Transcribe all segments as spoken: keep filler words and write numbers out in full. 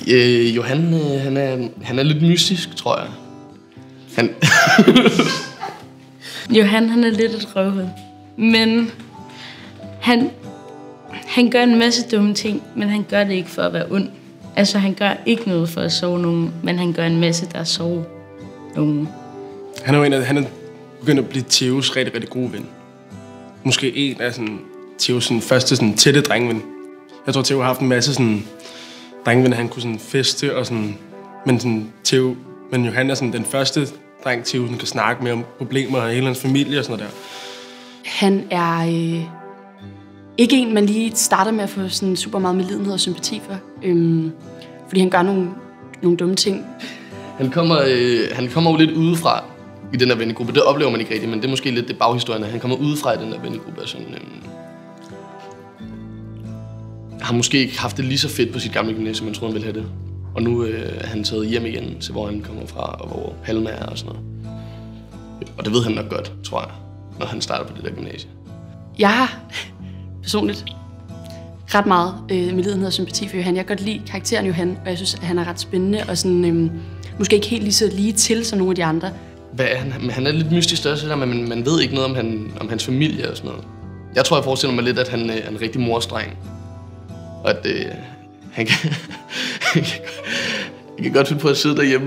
Øh, Johan, øh, han, er, han er lidt mystisk, tror jeg. Han... Johan, han er lidt et røvhul. Men han, han gør en masse dumme ting, men han gør det ikke for at være ond. Altså, han gør ikke noget for at sove nogen, men han gør en masse, der sover nogen. Han er jo en af, han er begyndt at blive Theos rigtig, rigtig gode ven. Måske en af sådan, Theos sådan, første sådan, tætte drengven. Jeg tror, Theo har haft en masse sådan, drengven, han kunne sådan, feste, og sådan, men, sådan, Theo, men Johan er sådan, den første dreng, Theo sådan, kan snakke med om problemer og hele hans familie og sådan noget der. Han er øh, ikke en, man lige starter med at få sådan super meget medlidenhed og sympati for. Øhm, fordi han gør nogle, nogle dumme ting. Han kommer, øh, han kommer jo lidt udefra i den her vennegruppe. Det oplever man ikke rigtigt, men det er måske lidt det baghistorien. Han kommer udefra i den her vennegruppe og sådan... Øh, har måske ikke haft det lige så fedt på sit gamle gymnasium, man troede, han ville have det. Og nu øh, er han taget hjem igen til, hvor han kommer fra, og hvor Palma er og sådan noget. Og det ved han nok godt, tror jeg, når han starter på det der gymnasie. Jeg har personligt ret meget øh, medlidenhed og sympati for Johan. Jeg kan godt lide karakteren Johan, og jeg synes, at han er ret spændende, og sådan, øh, måske ikke helt lige så lige til som nogle af de andre. Hvad er han? Han er lidt mystisk også, der, men man ved ikke noget om, han, om hans familie og sådan noget. Jeg tror, jeg forestiller mig lidt, at han er en rigtig morstreng. Og at øh, han, kan, han, kan, han kan godt finde på at sidde derhjemme.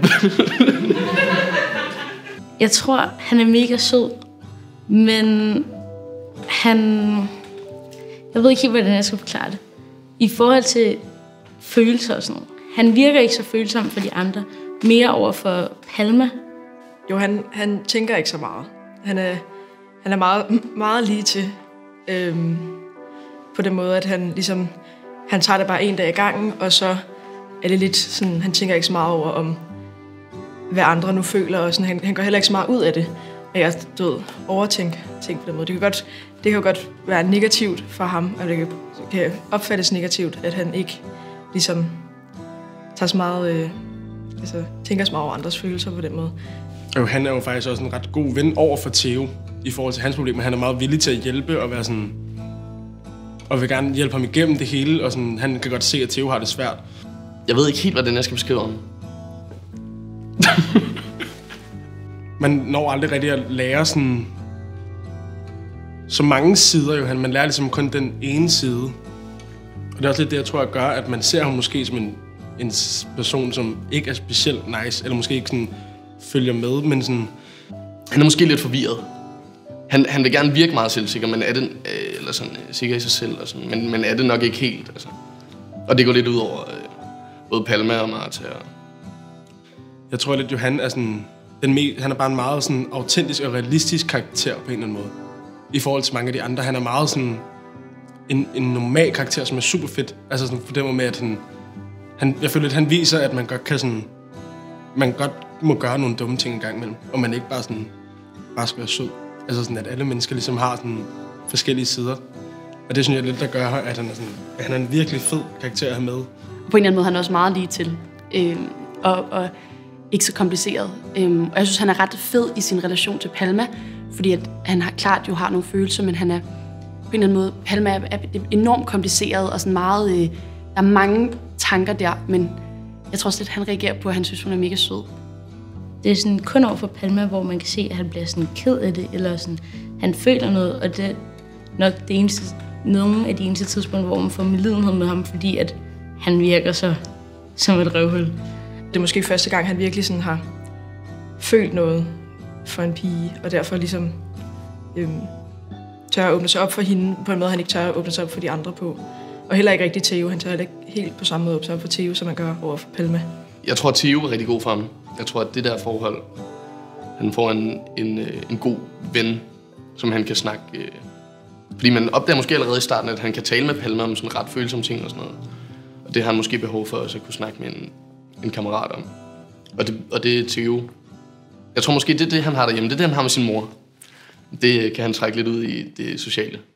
Jeg tror, han er mega sød, men han... Jeg ved ikke helt, hvordan jeg skal forklare det. I forhold til følelser og sådan noget. Han virker ikke så følsom for de andre. Mere over for Palma. Jo, han, han tænker ikke så meget. Han er, han er meget, meget lige til. Øhm, på den måde, at han ligesom... Han tager det bare en dag i gangen, og så er det lidt sådan... Han tænker ikke så meget over, om hvad andre nu føler. Og sådan, han, han går heller ikke så meget ud af det. Og jeg er død overtænke ting på den måde. Det kan godt, det kan jo godt være negativt for ham, og det kan, kan opfattes negativt, at han ikke ligesom tager så meget, øh, altså, tænker så meget over andres følelser på den måde. Og han er jo faktisk også en ret god ven over for Theo i forhold til hans problemer. Han er meget villig til at hjælpe og være sådan, og vil gerne hjælpe ham igennem det hele, og sådan, han kan godt se, at Theo har det svært. Jeg ved ikke helt, hvordan jeg skal beskrive ham. Man når aldrig rigtig at lære sådan så mange sider, jo. Man lærer ligesom kun den ene side. Og det er også lidt det, jeg tror, at gør, at man ser ham måske som en, en person, som ikke er specielt nice, eller måske ikke sådan følger med, men sådan... Han er måske lidt forvirret. Han, han vil gerne virke meget selvsikker, men er det, øh, eller sådan, øh, sikker i sig selv, og sådan, men, men er det nok ikke helt. Altså. Og det går lidt ud over øh, både Palma og Martha. Og... Jeg tror lidt, Johan er sådan... Den me- han er bare en meget sådan autentisk og realistisk karakter på en eller anden måde. I forhold til mange af de andre. Han er meget sådan en, en normal karakter, som er super fedt. Altså sådan på den måde med, at han, han... Jeg føler, at han viser, at man godt kan sådan... Man godt må gøre nogle dumme ting en gang imellem. Og man ikke bare sådan... Bare skal være sød. Altså sådan, at alle mennesker ligesom har sådan forskellige sider. Og det synes jeg lidt, der gør, at han er sådan... At han er en virkelig fed karakter at have med. På en eller anden måde han er også meget lige til. Øhm, og... og ikke så kompliceret. Øhm, og jeg synes, han er ret fed i sin relation til Palma, fordi at han har, klart jo har nogle følelser, men han er på en eller anden måde, Palma er, er enormt kompliceret og sådan meget, øh, der er mange tanker der, men jeg tror også lidt, han reagerer på, at han synes, hun er mega sød. Det er sådan kun over for Palma, hvor man kan se, at han bliver sådan ked af det, eller sådan, han føler noget, og det er nok det eneste, nogle af de eneste tidspunkter, hvor man får medlidenhed med ham, fordi at han virker så som et røvhul. Det er måske første gang, han virkelig sådan har følt noget for en pige, og derfor ligesom øhm, tør at åbne sig op for hende på en måde, han ikke tør at åbne sig op for de andre på. Og heller ikke rigtig Theo. Han tør heller ikke helt på samme måde åbne sig op for Theo, som man gør over for Palma. Jeg tror, at Theo er rigtig god for ham. Jeg tror, at det der forhold, han får en, en, en god ven, som han kan snakke... Øh, fordi man opdager måske allerede i starten, at han kan tale med Palma om sådan ret følsomme ting og sådan noget. Og det har han måske behov for også at kunne snakke med en... en kammerat om. Og det, og det er Theo. Jeg tror måske, det er det, han har derhjemme. Det er det, han har med sin mor. Det kan han trække lidt ud i det sociale.